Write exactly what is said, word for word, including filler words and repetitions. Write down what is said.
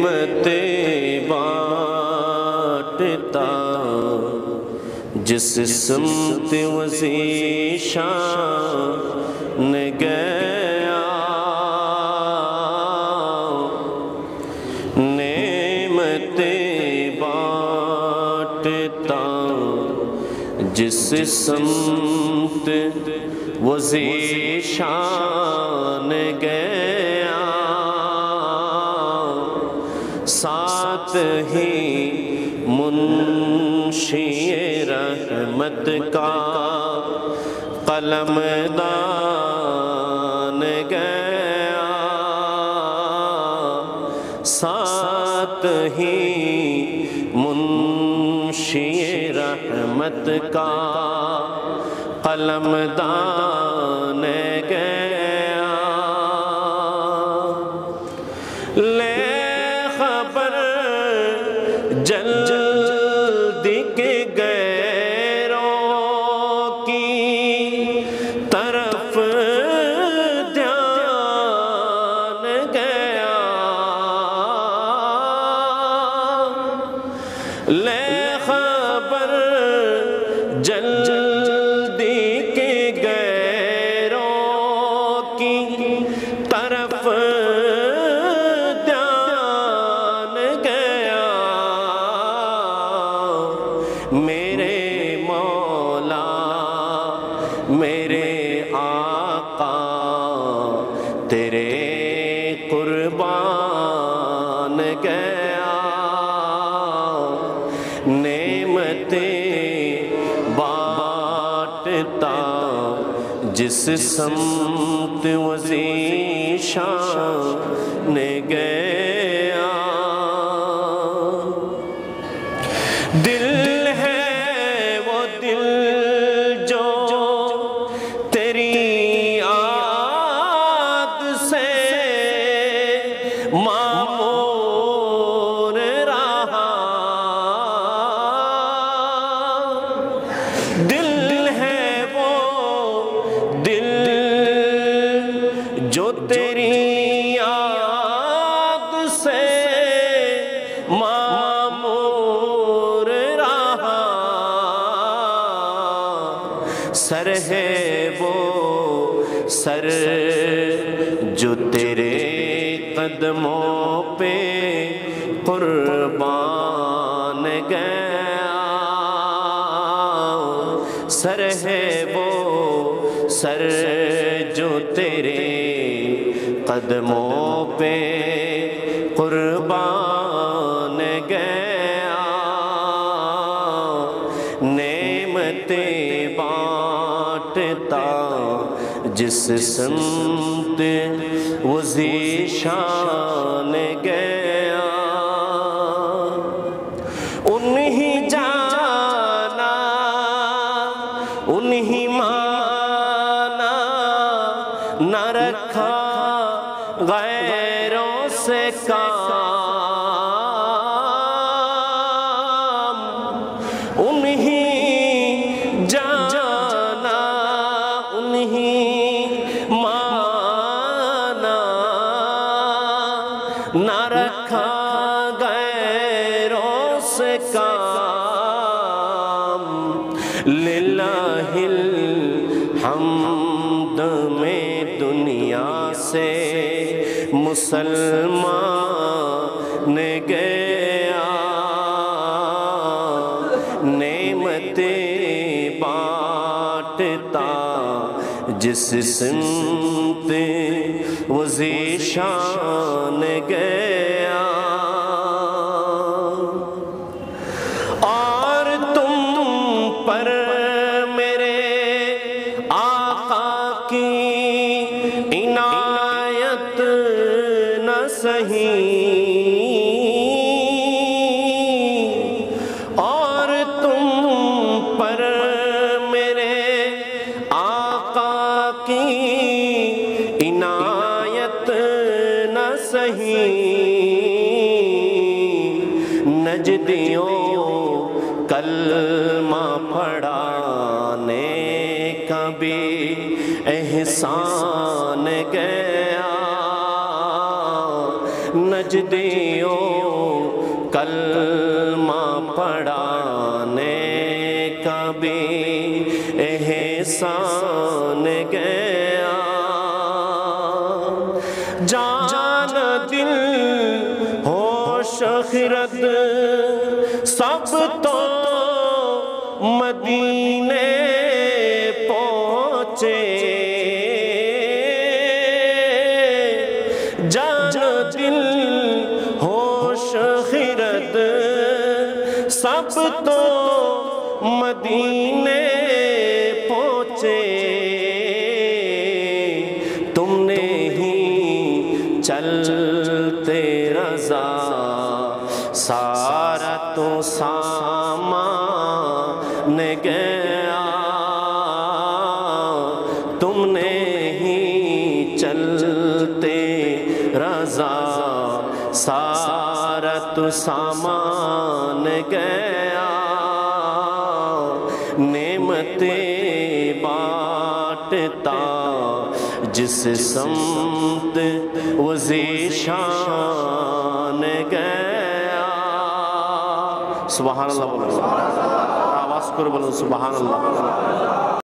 نعمتیں بانٹتا جس سمت وسیع شان گیا، نعمتیں بانٹتا جس سمت وسیع شان گیا، ساتھ ہی منشی رحمت کا قلم دان گیا، ساتھ ہی منشی رحمت کا قلم دان گیا، لے خبر جلدی کے غیروں کی طرف دھیان گیا، لے خبر جلدی کے غیروں کی طرف دھیان گیا، میرے مولا میرے آقا تیرے قربان گیا، نعمتیں بانٹتا جس سمت وسیع شان گیا، دل ہے وہ دل جو تیری یاد سے معمور رہا، دل ہے وہ دل جو تیری یاد سے معمور رہا، سر ہے وہ سر جو تیرے قدموں پہ قربان گیا، سر ہے وہ سر جو تیرے قدموں پہ قربان گیا، نعمتیں بانٹتا جس سمت وسیع شان گیا، انہی جانا انہی مانا نہ رکھا غیروں سے کام، انہی جانا انہی مانا نہ رکھا غیروں سے کام، للہ الحمد میں دنیا سے مسلمان گیا، نعمتیں بانٹتا جس سمت وسیع شان گیا، اور تم پر میرے آقا کی عنایت نہ سہی، اور تم پر میرے آقا کی عنایت نہ سہی، نجدیوں کلمہ پڑھانے کا بھی احسان گیا، نجدیوں کلمہ پڑھانے کا بھی احسان گیا، جان دل ہوش خرد سب تو مدینے پہنچے، جان دل ہوش خرد سب تو مدینے پہنچے، تم نے ہی چلتے رضا سارا تو سامان گیا، تم نے ہی چلتے رضا سارا تو سامان گیا، نعمتیں بانٹتا جس سمت وہ ذیشان گیا۔ سبحان اللہ بولو، آواز کرو بولو سبحان اللہ۔